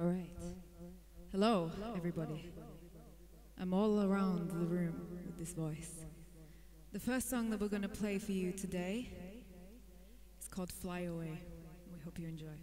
All right. Hello, everybody. I'm all around the room with this voice. The first song that we're going to play for you today is called Fly Away. We hope you enjoy.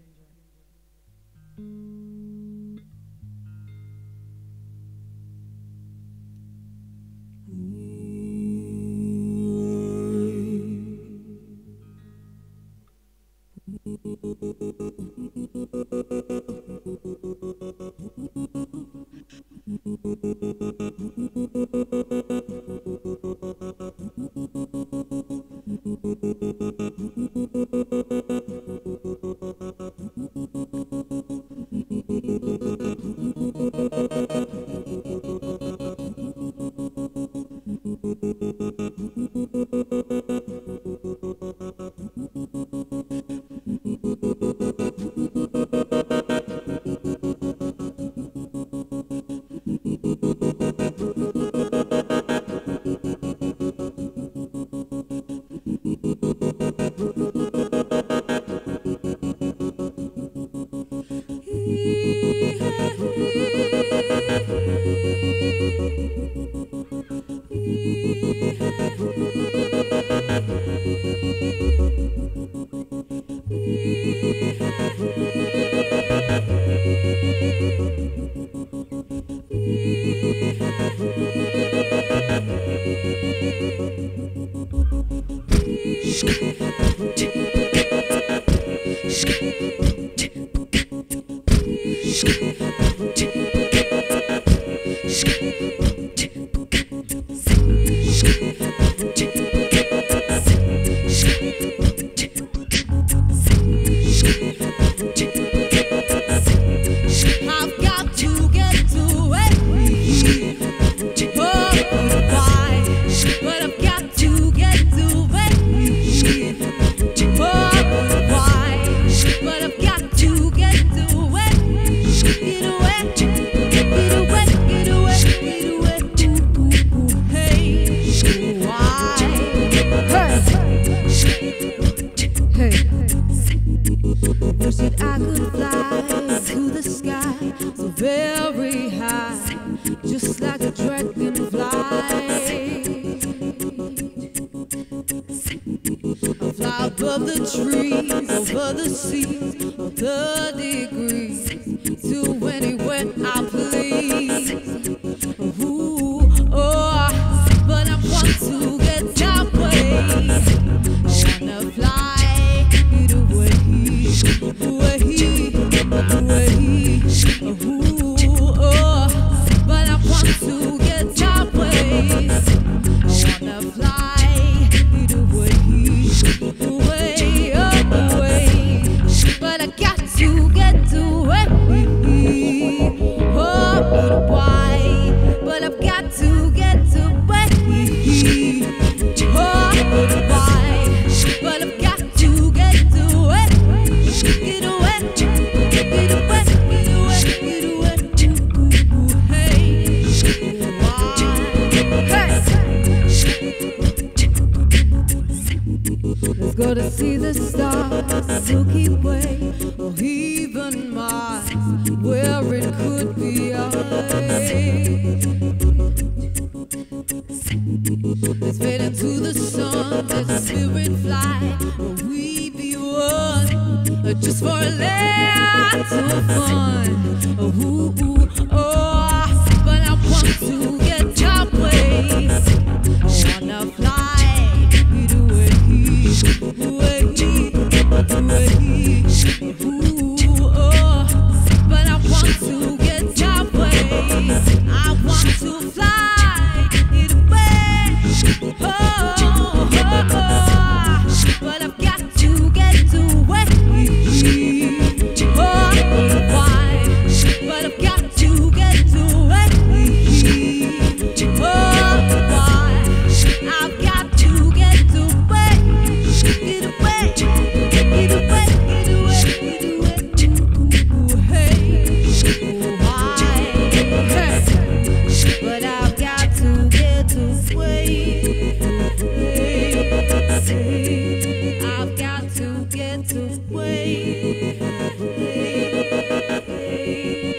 to get away.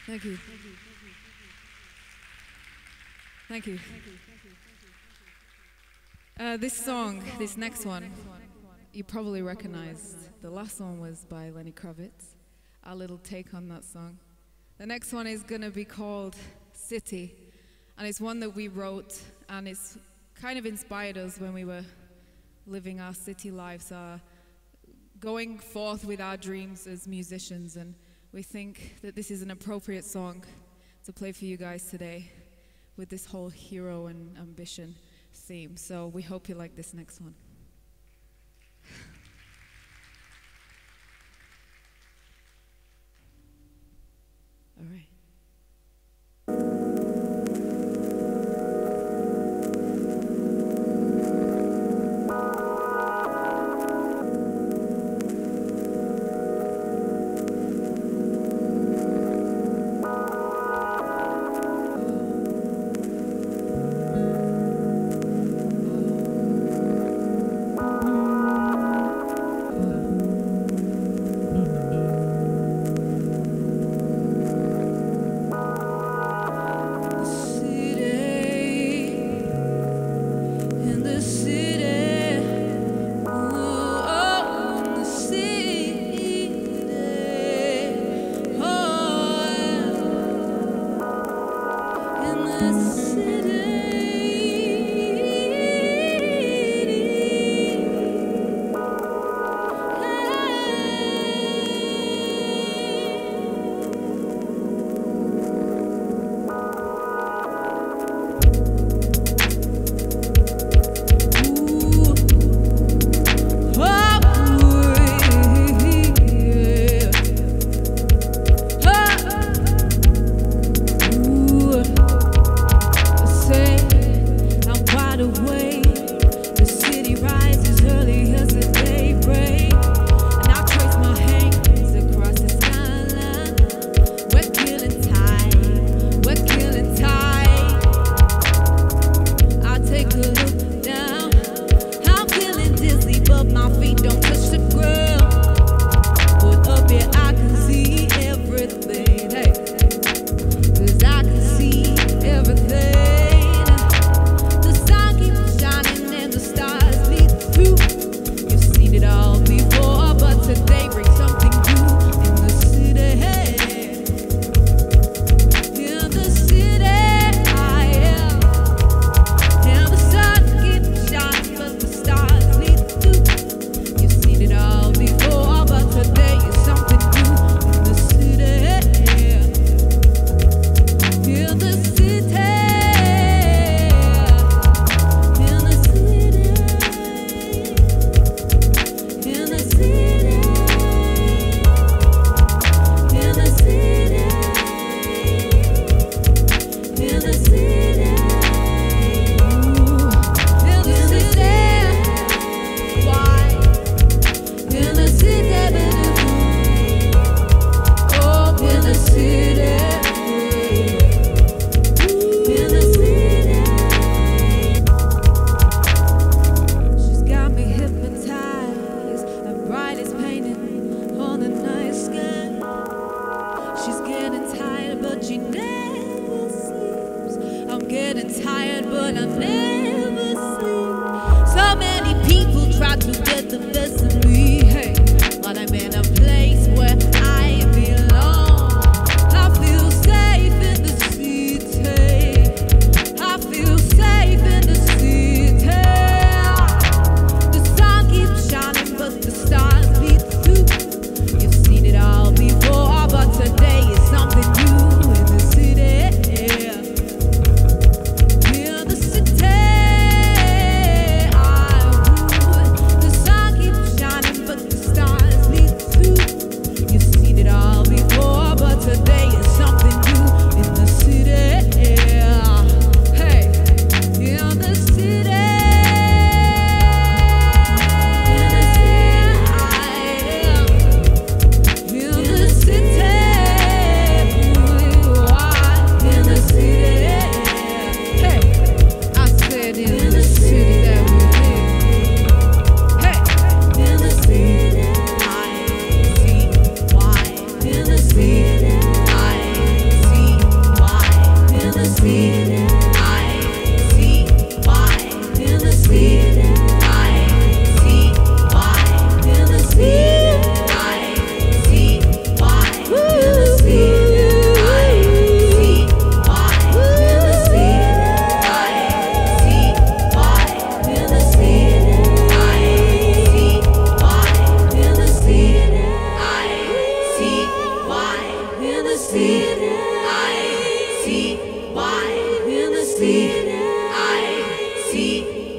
Thank you. Thank you. This song, this next one, you probably recognize. The last one was by Lenny Kravitz. Our little take on that song. The next one is gonna be called City, and it's one that we wrote, and it's kind of inspired us when we were living our city lives, going forth with our dreams as musicians, and we think that this is an appropriate song to play for you guys today with this whole hero and ambition theme. So we hope you like this next one. All right.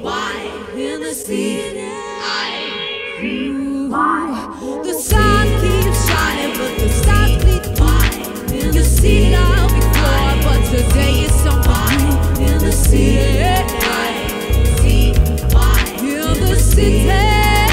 why in the city. The sun keeps shining, but the stars bleed wide. In the city now before, but today is something new. In the city, in the city.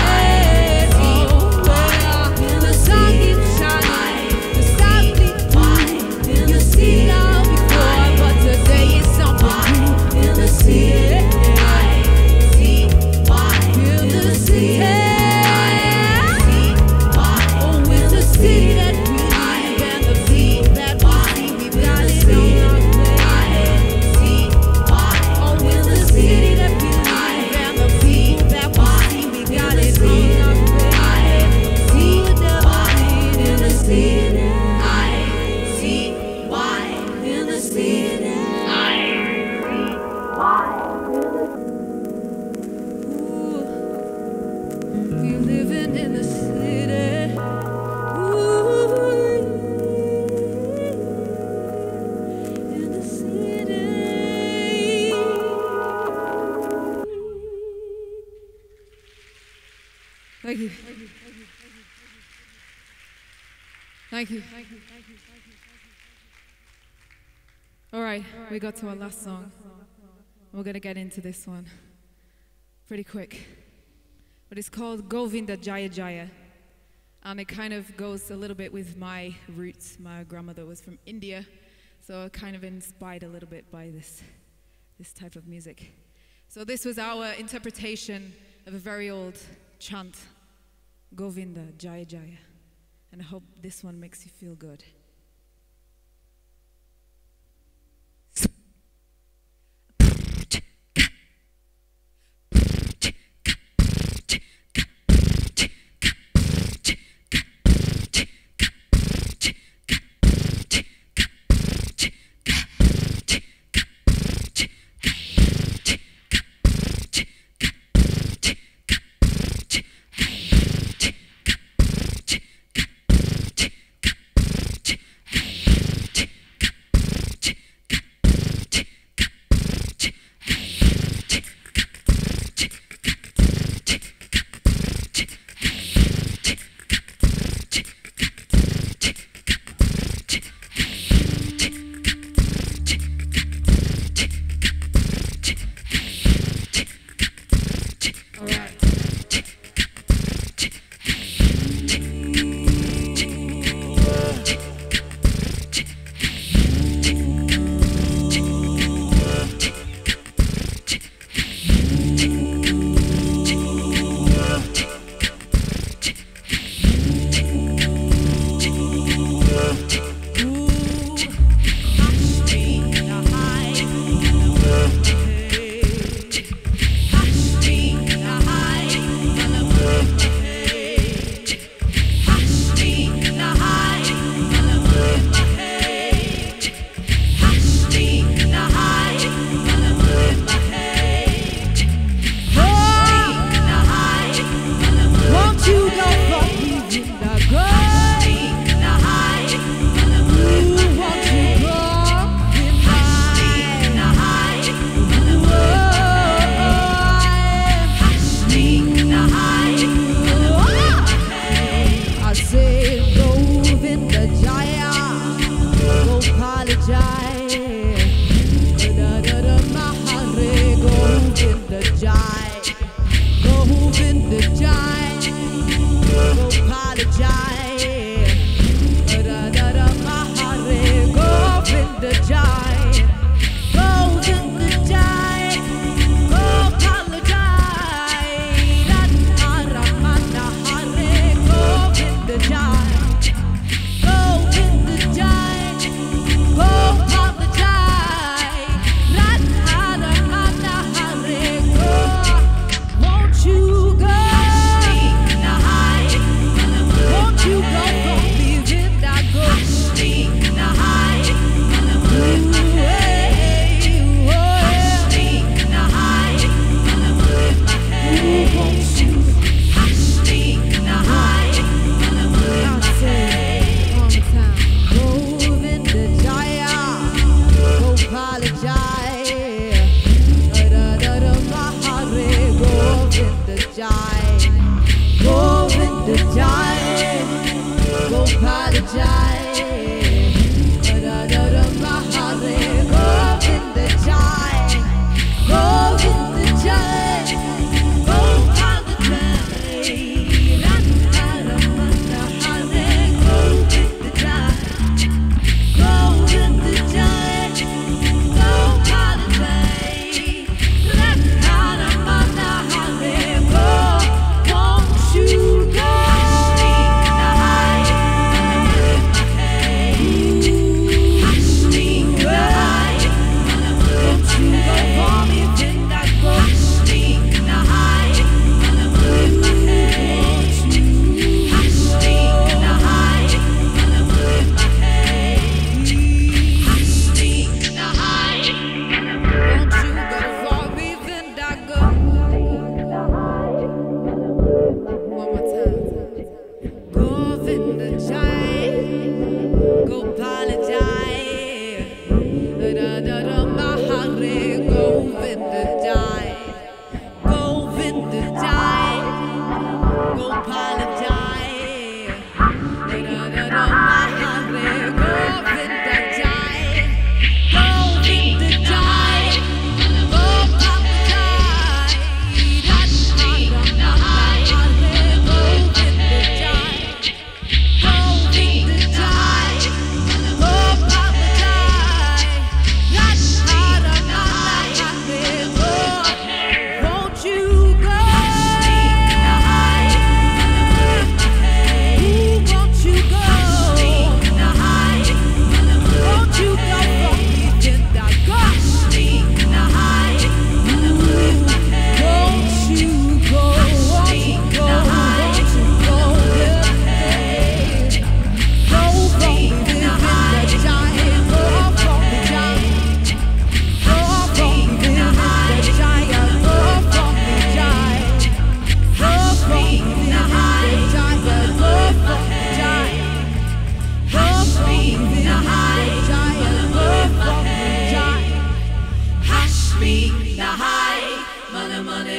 Thank you. Thank you. All right, we got to our last song. We're going to get into this one pretty quick. But it's called Govinda Jaya Jaya. And it kind of goes a little bit with my roots. My grandmother was from India, so kind of inspired a little bit by this type of music. So this was our interpretation of a very old chant, Govinda Jaya Jaya. And I hope this one makes you feel good.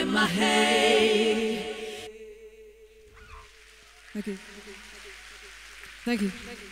my hay. Thank you. Thank you.